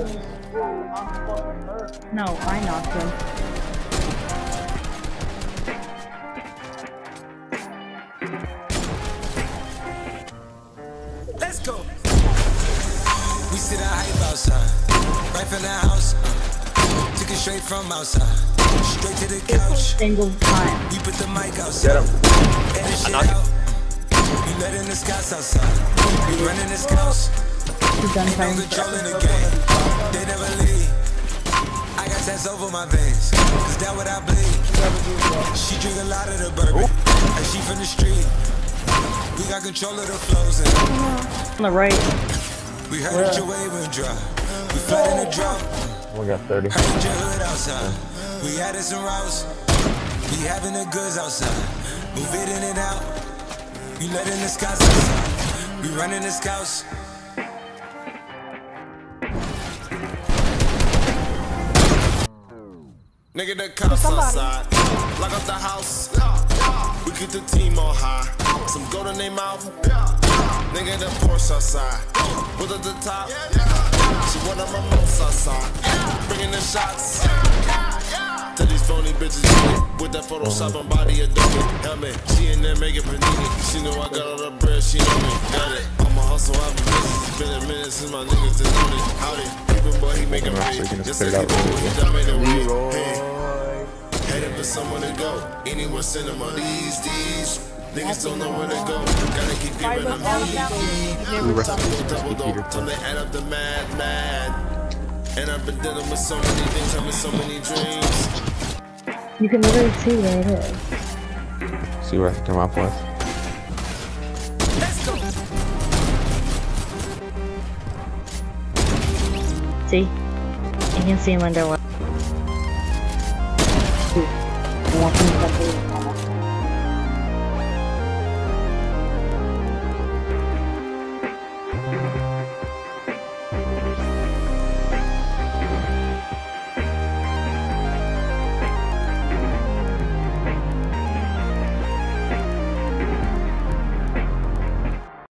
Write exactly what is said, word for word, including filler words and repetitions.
No, I knocked him. Let's go. We sit out hype outside, right from the house. Took it straight from outside, straight to the couch. Single time. We put the mic outside. Get him. Edit shit out. We letting the scouts outside. We running the scouts. He's done Ain't no time. controlling the game. They never leave. I got tats over my veins, cause that what I bleed. She drink a lot of the bourbon, and she from the street. We got control of the flows and On the right. we heard that your wave and dry. We flooding the drop. We got thirty. Heard your hood outside. We added some routes. We having the goods outside. Move it in and out. We letting the scouts outside. We running the scouts. Nigga, the cops outside, lock up the house. We keep the team on high. Some gold in their mouth. Nigga, the Porsche outside. Put at the top. She one of my most outside. Bringing the shots. To these phony bitches with that Photoshop and body Adobe helmet. She in there making panini. She know I got all the bread. She know me. Got it. I'm a hustle. I've been busy. It's been a minute since my niggas done known it. Howdy. Even boy, he making money. Just like he boy, he done made a way. Hey. Headed for someone to go. Anywhere cinema. These, these. Niggas don't know where to go. Gotta keep giving them heat. Double dope. Time to add up the mad, mad. And I've been dealing with so many things, having so many dreams. You can literally see where it is. See what I can come up with. Let's go. See? You can see him under one. Two. One from the